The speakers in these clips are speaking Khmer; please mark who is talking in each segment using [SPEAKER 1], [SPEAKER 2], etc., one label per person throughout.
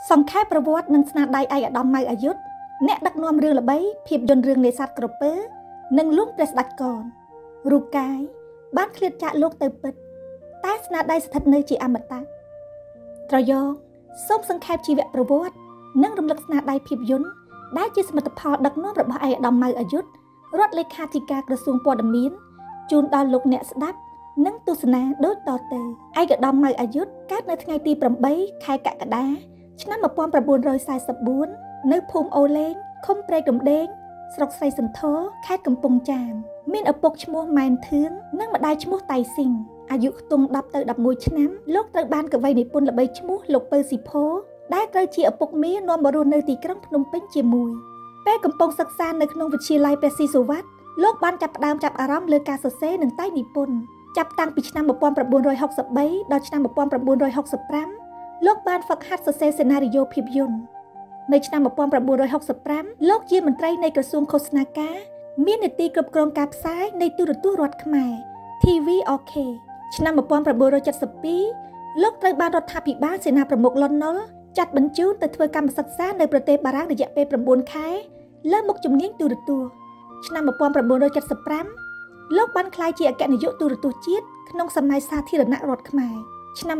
[SPEAKER 1] សង្ខេបប្រវត្តិនិងស្នាដៃឯកឧត្តម ម៉ៅ អាយុទ្ធអ្នកដឹកនាំរឿងល្បីភាពយន្តរឿងនេសាទក្រពើនិងលួងព្រះស្ដេចកនរូបកាយបានឃ្លាតចាកលោកទៅពិតតែស្នាដៃស្ថិតនៅជាអមតៈត្រយ៉ងសូមសង្ខេបជីវប្រវត្តិនិងរំលឹកស្នាដៃភាពយន្តដែលជាសមិទ្ធផលដឹកនាំរបស់ឯកឧត្តម ម៉ៅ អាយុទ្ធរដ្ឋលេខាធិការក្រសួងព័ត៌មានជូនដល់លោកអ្នកស្ដាប់និងទស្សនាដូចតទៅឯកឧត្តម ម៉ៅ អាយុទ្ធកើតនៅថ្ងៃទី8ខែកក្កដាឆ្នាំ1944នៅភូមិអូលេងឃុំព្រែករំដេងស្រុកស្រីសន្ធរខេត្តកំពង់ចាមមានឪពុកឈ្មោះម៉ែនធឿននិងម្ដាយឈ្មោះតៃស៊ីងអាយុខ្ទង់10ទៅ11ឆ្នាំលោកត្រូវបានកវីនិពន្ធល្បីឈ្មោះលោកពៅស៊ីផូដែលត្រូវជាឪពុកមានាំមករស់នៅទីក្រុងភ្នំពេញជាមួយពេលកំពុងសិក្សានៅក្នុងវិទ្យាល័យព្រះស៊ីសុវត្ថិលោកបានចាប់ផ្ដើមចាប់អារម្មណ៍លើការសរសេរនិងតែងនិពន្ធចាប់តាំងពីឆ្នាំ1963ដល់ឆ្នាំ1965លោកបានហ្វឹកហាត់សរសេរសេណារីយ៉ូភាពយន្តនៅឆ្នាំ1965លោកជាមន្ត្រីនៃក្រសួងឃោសនាការមាននាទីគ្រប់គ្រងការផ្សាយនៃទូរទស្សន៍រដ្ឋខ្មែរ TVOK ឆ្នាំ1972លោកត្រូវបានរដ្ឋាភិបាលសេនាប្រមុខលន់ណុលចាត់បញ្ជូនទៅធ្វើកម្មសិក្សានៅប្រទេសបារាំងរយៈពេល9ខែលើមុខជំនាញទូរទស្សន៍ឆ្នាំ1975លោកបានក្លាយជាអគ្គនាយកទូរទស្សន៍ជាតិក្នុងសម័យសាធារណរដ្ឋខ្មែរឆ្នាំ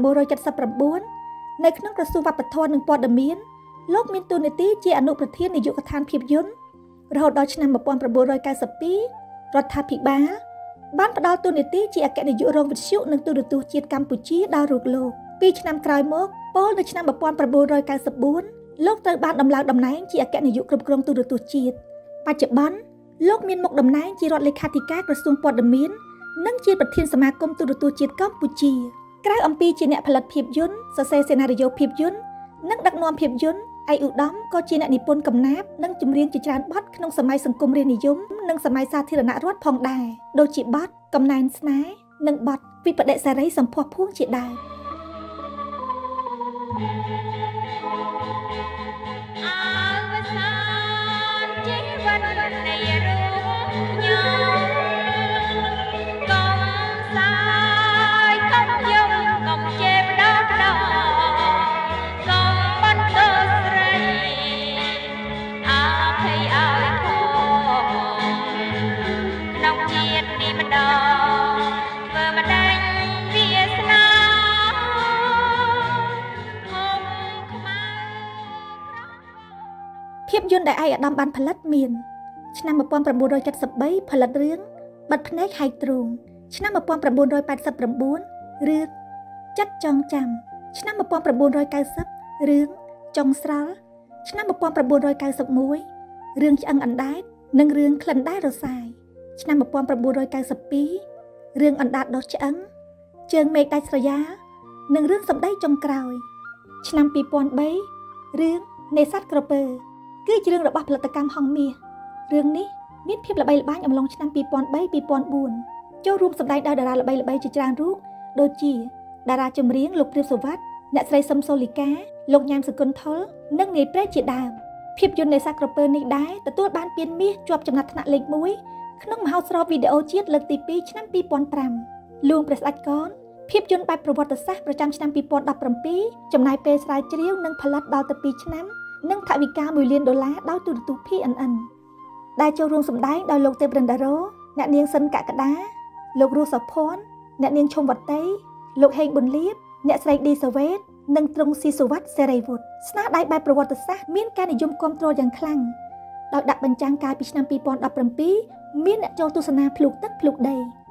[SPEAKER 1] 1979នៅក្នុងក្រសួងវប្បធម៌និងព័ត៌មានលោកមានតួនាទីជាអនុប្រធាននាយកដ្ឋានភាពយន្តរហូតដល់ឆ្នាំ1992រដ្ឋាភិបាលបានផ្ដល់តួនាទីជាអគ្គនាយករងវិទ្យុនិងទូរទស្សន៍ជាតិកម្ពុជាដល់រូបលោក2ឆ្នាំក្រោយមកពោលនៅឆ្នាំ1994លោកត្រូវបានដំឡើងតំណែងជាអគ្គនាយកគ្រប់គ្រងទូរទស្សន៍ជាតិបច្ចុប្បន្នលោកមានមុខតំណែងជារដ្ឋលេខាធិការក្រសួងព័ត៌មាននិងជាប្រធានសមាគមទូរទស្សន៍ជាតិកម្ពុជាក្រៅអំពីជាអ្នកផលិតភាពយន្តសរសេរសេណារីយ៉ូភាពយន្តនិងដឹកនាំភាពយន្តឯកឧត្តមក៏ជាអ្នកនិពន្ធកំណាព្យនិងចម្រៀងជាច្រើនបទក្នុងសម័យសង្គមរាស្ត្រនិយមនិងសម័យសាធារណរដ្ឋផងដែរដូចជាបទកំណែនស្នេហ៍និងបទវិបដិសារីសម្ផស្សភួងជាដើមភាពយន្តដែលឯកឧត្តមបានផលិតមានឆ្នាំ1973ផលិតរឿងបិទភ្នែកហែកទ្រូងឆ្នាំ1989រឿងចិត្តចងចាំឆ្នាំ1990រឿងចុងស្រល់ឆ្នាំ1991រឿងឆ្អឹងអណ្ដែតនិងរឿងក្លិនដែររសាយឆ្នាំ1992រឿងអណ្ដាតដុសឆ្អឹងជើងមេឃដាច់ស្រយាលនិងរឿងសម្ដីចុងក្រោយឆ្នាំ2003រឿងនេសាទក្រពើគឺជារឿងរបស់ផលិតកម្មហង្សមាសរឿងនេះមានភាពល្បីល្បាញអំឡុងឆ្នាំ2003-2004ចូលរួមសម្ដែងដោយតារាល្បីៗជាច្រើនរូបដូចជាតារាចម្រៀងលោកព្រាបសុវត្ថិអ្នកស្រីសឹមសូលីកាលោកញ៉ាំសុគន្ធុលនិងនាយព្រែកជាដើមភាពយន្តនេសាទក្រពើនេះដែរទទួលបានពានមាសជាប់ចំណាត់ថ្នាក់លេខ1ក្នុងមហោស្រពវីដេអូជាតិលើកទី2ឆ្នាំ2005លួងព្រះស្ដេចកនភាពយន្តបែបប្រវត្តិសាស្ត្រប្រចាំឆ្នាំ2017ចំណាយពេលស្រាវជ្រាវនិងផលិតដល់ទៅ2ឆ្នាំនិងថវិកា$1 លានដោយទូរទស្សន៍ PNN ដែលចូលរួមសម្ដែងដោយលោកទេពរិនដារ៉ូអ្នកនាងសិនកក្កដាលោករស់សុភ័ណ្ឌអ្នកនាងឈុំវត្តីលោកហេងប៊ុនលៀបអ្នកស្រីឌីសាវ៉េតនិងទ្រង់ស៊ីសុវត្ថិសេរីវុឌ្ឍស្នាដៃបែបប្រវត្តិសាស្ត្រមានការនិយមគាំទ្រយ៉ាងខ្លាំងដោយដាក់បញ្ចាំងកាលពីឆ្នាំ2017មានអ្នកចូលទស្សនាភ្លុកទឹកភ្លុកដី